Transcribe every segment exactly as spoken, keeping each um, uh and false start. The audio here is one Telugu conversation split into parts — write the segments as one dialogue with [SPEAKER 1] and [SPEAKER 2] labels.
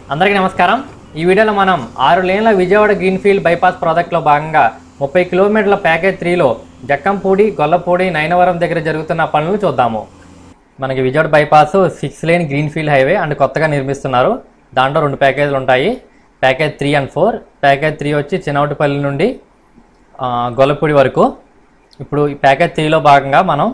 [SPEAKER 1] అందరికీ నమస్కారం। ఈ వీడియోలో మనం ఆరు లేన్ల విజయవాడ గ్రీన్ఫీల్డ్ బైపాస్ ప్రాజెక్టులో భాగంగా ముప్పై కిలోమీటర్ల ప్యాకేజ్ త్రీలో జక్కంపూడి గొల్లపూడి నైనవరం దగ్గర జరుగుతున్న పనులను చూద్దాము। మనకి Vijayawada bypass six lane greenfield highway and కొత్తగా నిర్మిస్తున్నారు। దాంట్లో రెండు ప్యాకేజీలు ఉంటాయి, package three and four. Package three వచ్చి చిన్నవటిపల్లి నుండి గొల్లపూడి వరకు। ఇప్పుడు ఈ ప్యాకేజ్ త్రీలో భాగంగా మనం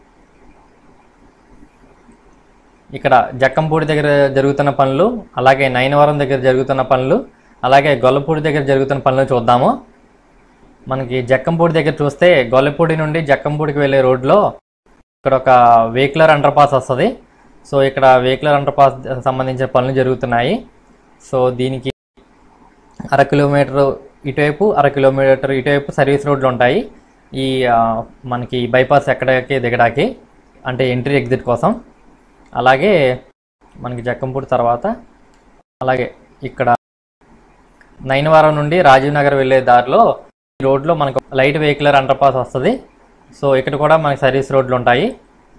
[SPEAKER 1] ఇక్కడ జక్కంపూడి దగ్గర జరుగుతున్న పనులు, అలాగే నైనవరం దగ్గర జరుగుతున్న పనులు, అలాగే గొల్లపూడి దగ్గర జరుగుతున్న పనులు చూద్దాము। మనకి జక్కంపూడి దగ్గర చూస్తే గొల్లపూడి నుండి జక్కంపూడికి వెళ్ళే రోడ్లో ఇక్కడ ఒక వెహికులర్ అండర్ పాస్ వస్తుంది। సో ఇక్కడ వెహికులర్ అండర్ పాస్ సంబంధించిన పనులు జరుగుతున్నాయి। సో దీనికి అర కిలోమీటర్ ఇటువైపు, అర కిలోమీటర్ ఇటువైపు సర్వీస్ రోడ్లు ఉంటాయి ఈ మనకి బైపాస్ ఎక్కడికి దిగడానికి, అంటే ఎంట్రీ ఎగ్జిట్ కోసం। అలాగే మనకి జక్కంపూడి తర్వాత అలాగే ఇక్కడ నైనవరం నుండి రాజీవ్ నగర్ వెళ్ళే దారిలో ఈ రోడ్లో మనకు లైట్ వెహికులర్ అండర్ పాస్ వస్తుంది। సో ఇక్కడ కూడా మనకి సర్వీస్ రోడ్లు ఉంటాయి।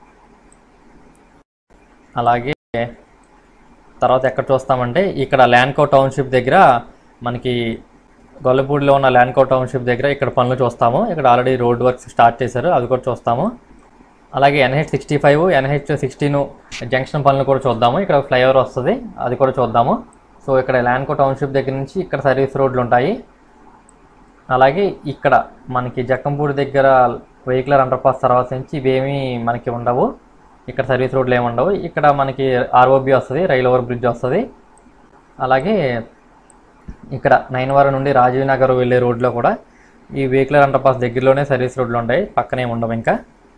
[SPEAKER 1] అలాగే తర్వాత ఎక్కడ చూస్తామంటే ఇక్కడ ల్యాండ్కో టౌన్షిప్ దగ్గర, మనకి గొల్లపూడిలో ఉన్న ల్యాండ్కో టౌన్షిప్ దగ్గర ఇక్కడ పనులు చూస్తాము। ఇక్కడ ఆల్రెడీ రోడ్ వర్క్స్ స్టార్ట్ చేశారు, అది కూడా చూస్తాము। అలాగే NH sixty five NH sixteen junction పనులు కూడా చూద్దాము। ఇక్కడ ఫ్లైఓవర్ వస్తుంది, అది కూడా చూద్దాము। సో ఇక్కడ ల్యాండ్కో టౌన్షిప్ దగ్గర నుంచి ఇక్కడ సర్వీస్ రోడ్లు ఉంటాయి। అలాగే ఇక్కడ మనకి జక్కంపూడి దగ్గర వెహికులర్ అండర్ పాస్ తర్వాత నుంచి ఇవేమీ మనకి ఉండవు, ఇక్కడ సర్వీస్ రోడ్లు ఏమి ఉండవు। ఇక్కడ మనకి ఆర్ఓబి వస్తుంది, రైల్ ఓవర్ బ్రిడ్జ్ వస్తుంది। అలాగే ఇక్కడ నైనవరం నుండి రాజీవ్ నగర్ వెళ్ళే రోడ్లో కూడా ఈ వెహికులర్ అండర్ పాస్ దగ్గరలోనే సర్వీస్ రోడ్లు ఉంటాయి, పక్కనే ఉండవు ఇంకా।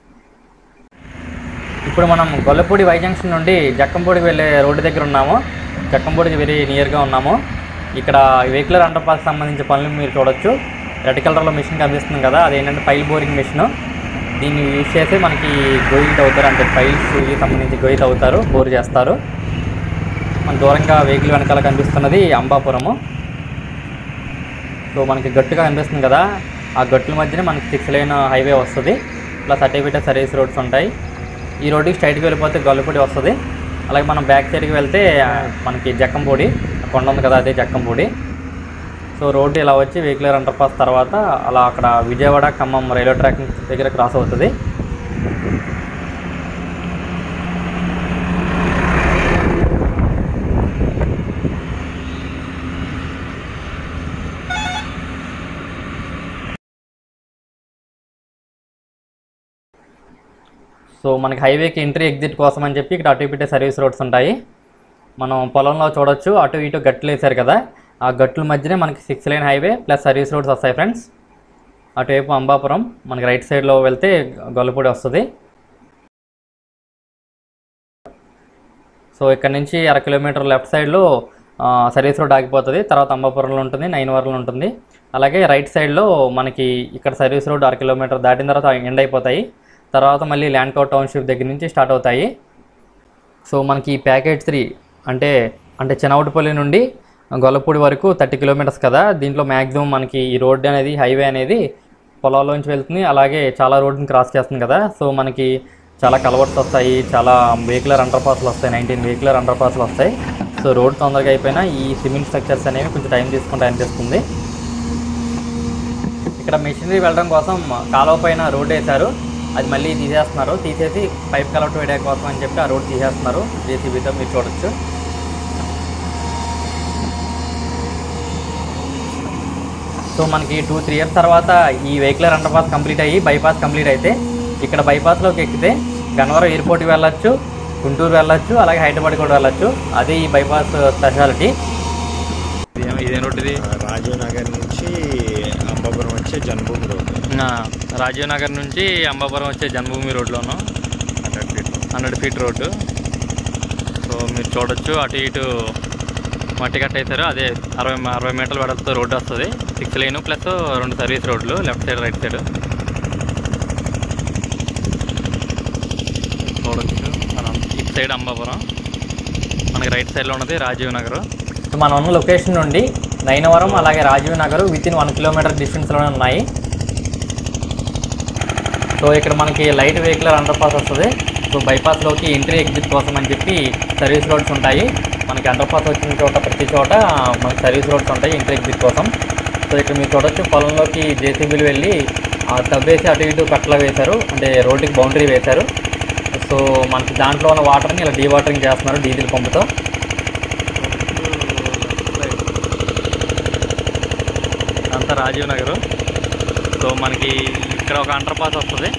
[SPEAKER 1] ఇప్పుడు మనం గొల్లపూడి వై జంక్షన్ నుండి జక్కంపూడికి వెళ్ళే రోడ్డు దగ్గర ఉన్నాము, జక్కంపూడికి వెరీ నియర్గా ఉన్నాము। ఇక్కడ వెహికులర్ అండర్ పాస్ సంబంధించిన పనులు మీరు చూడొచ్చు। రెడ్ కలర్లో మిషన్ కనిపిస్తుంది కదా, అదేంటంటే పైల్ బోరింగ్ మిషన్। దీన్ని యూజ్ చేసి మనకి గొయ్యి తవ్వుతారు, అంటే పైల్స్కి సంబంధించి గొయ్యి తవ్వుతారు, బోర్ చేస్తారు। మన దూరంగా వెహికల్ వెనకాల కనిపిస్తున్నది అంబాపురము। సో మనకి గట్టుగా కనిపిస్తుంది కదా, ఆ గట్టుల మధ్యనే మనకి సిక్స్ లైన్ హైవే వస్తుంది, ప్లస్ సర్టిఫికేట్ సర్వీస్ రోడ్స్ ఉంటాయి। ఈ రోడ్డుకి స్ట్రైట్కి వెళ్ళిపోతే గొల్లపూడి వస్తుంది। అలాగే మనం బ్యాక్ సైడ్కి వెళ్తే మనకి జక్కంపూడి కొండ ఉంది కదా, అదే జక్కంపూడి। సో రోడ్డు ఇలా వచ్చి వెహికులర్ అండర్ పాస్ తర్వాత అలా అక్కడ విజయవాడ ఖమ్మం రైల్వే ట్రాక్ దగ్గర క్రాస్ అవుతుంది। సో మనకి హైవేకి ఎంట్రీ ఎగ్జిట్ కోసం అని చెప్పి ఇక్కడ అటు ఇటు సర్వీస్ రోడ్స్ ఉంటాయి। మనం పొలంలో చూడొచ్చు, అటు ఇటు గట్లు వేసారు కదా, ఆ గట్ల మధ్యనే మనకి six line highway plus service roads వస్తాయి ఫ్రెండ్స్। అటువైపు అంబాపురం, మనకి రైట్ సైడ్లో వెళ్తే గొల్లపూడి వస్తుంది। సో ఇక్కడ నుంచి అర కిలోమీటర్ లెఫ్ట్ సైడ్లో సర్వీస్ రోడ్ ఆగిపోతుంది, తర్వాత అంబాపురంలో ఉంటుంది, నైనవరంలో ఉంటుంది। అలాగే రైట్ సైడ్లో మనకి ఇక్కడ సర్వీస్ రోడ్ అర కిలోమీటర్ దాటిన తర్వాత ఎండ్ అయిపోతాయి, తర్వాత మళ్ళీ ల్యాండ్కో టౌన్షిప్ దగ్గర నుంచి స్టార్ట్ అవుతాయి। సో మనకి ఈ ప్యాకేజ్ త్రీ అంటే అంటే చిన్నవటిపల్లి నుండి గొల్లపూడి వరకు థర్టీ కిలోమీటర్స్ కదా, దీంట్లో మ్యాక్సిమం మనకి ఈ రోడ్డు అనేది హైవే అనేది పొలాల్లోంచి వెళ్తుంది, అలాగే చాలా రోడ్డుని క్రాస్ చేస్తుంది కదా। సో మనకి చాలా కలవర్స్ వస్తాయి, చాలా వెహికులర్ అండర్ పాస్లు వస్తాయి, నైన్టీన్ వెహికులర్ అండర్ పాస్లు వస్తాయి। సో రోడ్ తొందరగా అయిపోయినా ఈ సిమెంట్ స్ట్రక్చర్స్ అనేవి కొంచెం టైం తీసుకుంటా అనిపిస్తుంది। ఇక్కడ మెషినరీ వెళ్ళడం కోసం కాలువ పైన రోడ్ వేశారు, అది మళ్ళీ తీసేస్తున్నారు, తీసేసి పైప్ కలెక్ట్ వేయడం కోసం అని చెప్పి ఆ రోడ్ తీసేస్తున్నారు జేసీబీతో, మీరు చూడొచ్చు। సో మనకి టూ త్రీ ఇయర్స్ తర్వాత ఈ వెహికులర్ అండర్ పాస్ కంప్లీట్ అయ్యి బైపాస్ కంప్లీట్ అయితే ఇక్కడ బైపాస్లోకి ఎక్కితే గన్నవరం ఎయిర్పోర్ట్కి వెళ్ళొచ్చు, గుంటూరు వెళ్ళొచ్చు, అలాగే హైదరాబాద్ కూడా వెళ్ళొచ్చు, అదే ఈ బైపాస్ స్పెషాలిటీ। ఇదే రోడ్, ఇది
[SPEAKER 2] రాజీవ్ నగర్ నుంచి అంబాపురం వచ్చే జన్మభూమి రోడ్,
[SPEAKER 1] రాజీవ్ నగర్ నుంచి అంబాపురం వచ్చే జన్మభూమి రోడ్లోను
[SPEAKER 2] hundred feet
[SPEAKER 1] hundred feet road. So మీరు చూడొచ్చు, అటు ఇటు మట్టి కట్టేశారు, అదే అరవై అరవై మీటర్ల వెడల్పుతో రోడ్డు వస్తుంది, సిక్స్ లైన్ ప్లస్ రెండు సర్వీస్ రోడ్లు లెఫ్ట్ సైడ్ రైట్ సైడ్ చూడొచ్చు। ఇటు సైడ్ అంబాపురం, మనకి రైట్ సైడ్లో ఉన్నది రాజీవ్ నగర్। సో మనం ఉన్న లొకేషన్ నుండి నైనవరం అలాగే Rajiv Nagar with in one kilometre డిస్టెన్స్లోనే ఉన్నాయి। సో ఇక్కడ మనకి లైట్ వెహికులర్ అండర్ పాస్ వస్తుంది। సో బైపాస్లోకి ఎంట్రీ ఎగ్జిట్ కోసం అని చెప్పి సర్వీస్ రోడ్స్ ఉంటాయి। మనకి అండర్ పాస్ వచ్చిన చోట ప్రతి చోట మనకి సర్వీస్ రోడ్స్ ఉంటాయి ఇంటర్ ఎగ్జిట్ కోసం. సో ఇక్కడ మీరు చూడొచ్చు పొలంలోకి జేసీబీలు వెళ్ళి తవ్వేసి అటు ఇటు కట్టలు వేశారు, అంటే రోడ్డుకి బౌండరీ వేశారు. సో మనకి దాంట్లో ఉన్న వాటర్ని ఇలా డీవాటరింగ్ చేస్తున్నారు డీజిల్ పంపుతో. అంతా రాజీవ్ నగర్. సో మనకి ఇక్కడ ఒక అండర్ పాస్ వస్తుంది.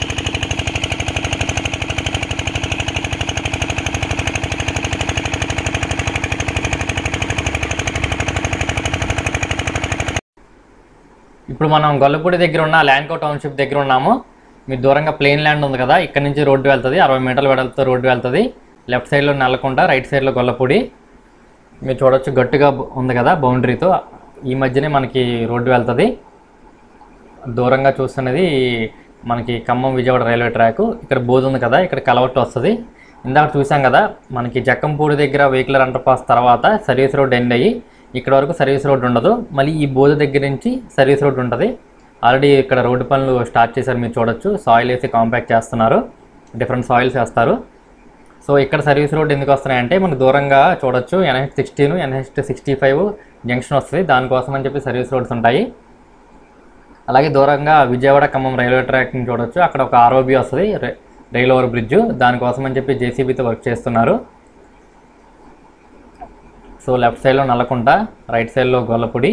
[SPEAKER 1] ఇప్పుడు మనం గొల్లపూడి దగ్గర ఉన్న ల్యాండ్కో టౌన్షిప్ దగ్గర ఉన్నాము. మీరు దూరంగా ప్లెయిన్ ల్యాండ్ ఉంది కదా, ఇక్కడ నుంచి రోడ్డు వెళ్తుంది, అరవై మీటర్ల వెడల్పుతో రోడ్డు వెళ్తుంది. లెఫ్ట్ సైడ్లో నల్లకొండ, రైట్ సైడ్లో గొల్లపూడి. మీరు చూడొచ్చు గట్టిగా ఉంది కదా బౌండరీతో, ఈ మధ్యనే మనకి రోడ్డు వెళ్తుంది. దూరంగా చూస్తున్నది మనకి ఖమ్మం విజయవాడ రైల్వే ట్రాక్. ఇక్కడ బోధి ఉంది కదా, ఇక్కడ కలవట్టు వస్తుంది. ఇందాక చూసాం కదా మనకి జక్కంపూడి దగ్గర వెహికల్ అండర్ పాస్ తర్వాత సర్వీస్ రోడ్ ఎండ్ అయ్యి ఇక్కడ వరకు సర్వీస్ రోడ్ ఉండదు. మళ్ళీ ఈ బోధ దగ్గర నుంచి సర్వీస్ రోడ్ ఉంటుంది. ఆల్రెడీ ఇక్కడ రోడ్డు పనులు స్టార్ట్ చేశారు, మీరు చూడొచ్చు. సాయిల్ వేసి కాంపాక్ట్ చేస్తున్నారు, డిఫరెంట్ సాయిల్స్ వేస్తారు. సో ఇక్కడ సర్వీస్ రోడ్ ఎందుకు వస్తున్నాయంటే మనకు దూరంగా చూడొచ్చు NH sixteen NH sixty five junction వస్తుంది, దానికోసం అని చెప్పి సర్వీస్ రోడ్స్ ఉంటాయి. అలాగే దూరంగా విజయవాడ ఖమ్మం రైల్వే ట్రాక్ని చూడొచ్చు, అక్కడ ఒక ఆర్ఓబి వస్తుంది, రైల్ ఓవర్ బ్రిడ్జ్, దానికోసం అని చెప్పి జేసీబీతో వర్క్ చేస్తున్నారు. సో లెఫ్ట్ సైడ్లో నల్లకుంట, రైట్ సైడ్లో గొల్లపూడి.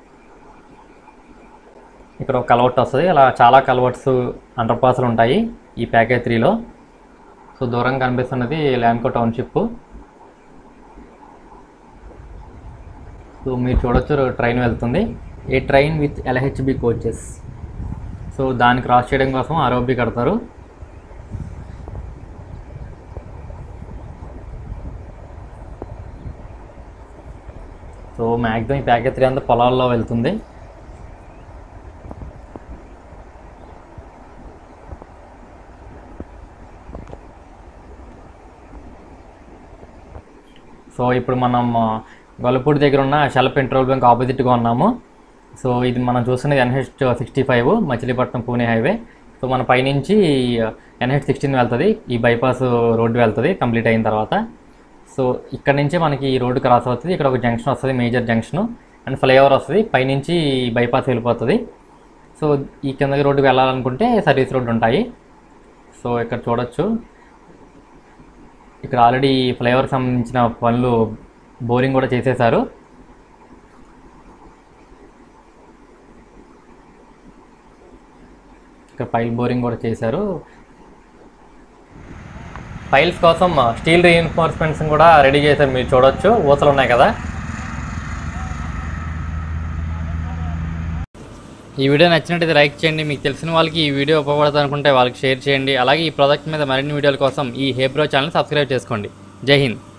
[SPEAKER 1] ఇక్కడ ఒక కలవట్ వస్తుంది. అలా చాలా కలవట్స్ అండర్ పాస్లు ఉంటాయి ఈ ప్యాకేజ్ త్రీలో. సో దూరంగా కనిపిస్తున్నది ల్యాండ్కో టౌన్షిప్. సో మీరు చూడొచ్చు ట్రైన్ వెళ్తుంది, a train with LHB coaches. So దాన్ని క్రాస్ చేయడం కోసం ఆర్ఓబి కడతారు. సో మ్యాక్సిమం ఈ ప్యాకేజ్ త్రీ అంతా పొలాల్లో వెళ్తుంది. సో ఇప్పుడు మనం గొల్లపూడి దగ్గర ఉన్న షెల్ పెట్రోల్ బంక్ ఆపోజిట్గా ఉన్నాము. సో ఇది మనం చూస్తున్నది NH sixty five Machilipatnam Pune highway. So మన పైనుంచి ఎన్హెచ్ సిక్స్టీన్ వెళ్తుంది, ఈ బైపాస్ రోడ్డు వెళ్తుంది కంప్లీట్ అయిన తర్వాత. సో ఇక్కడ నుంచి మనకి ఈ రోడ్డు క్రాస్ అవుతుంది, ఇక్కడ ఒక జంక్షన్ వస్తుంది, మేజర్ జంక్షను అండ్ ఫ్లైఓవర్ వస్తుంది, పైనుంచి బైపాస్ వెళ్ళిపోతుంది. సో ఈ కిందకి రోడ్డుకి వెళ్ళాలనుకుంటే సర్వీస్ రోడ్డు ఉంటాయి. సో ఇక్కడ చూడొచ్చు ఇక్కడ ఆల్రెడీ ఫ్లైఓవర్కి సంబంధించిన పనులు బోరింగ్ కూడా చేసేశారు. ఇక్కడ పైల్ బోరింగ్ కూడా చేశారు. పైల్స్ కోసం స్టీల్ రీఎన్ఫోర్స్మెంట్స్ కూడా రెడీ చేశారు, మీరు చూడొచ్చు ఊసలు ఉన్నాయి కదా. ఈ వీడియో నచ్చినట్టయితే లైక్ చేయండి, మీకు తెలిసిన వాళ్ళకి ఈ వీడియో ఉపయోగపడుతుంది అనుకుంటే వాళ్ళకి షేర్ చేయండి. అలాగే ఈ ప్రాజెక్ట్ మీద మరిన్ని వీడియోల కోసం ఈ హేబ్రో ఛానల్ సబ్స్క్రైబ్ చేసుకోండి. జై హింద్.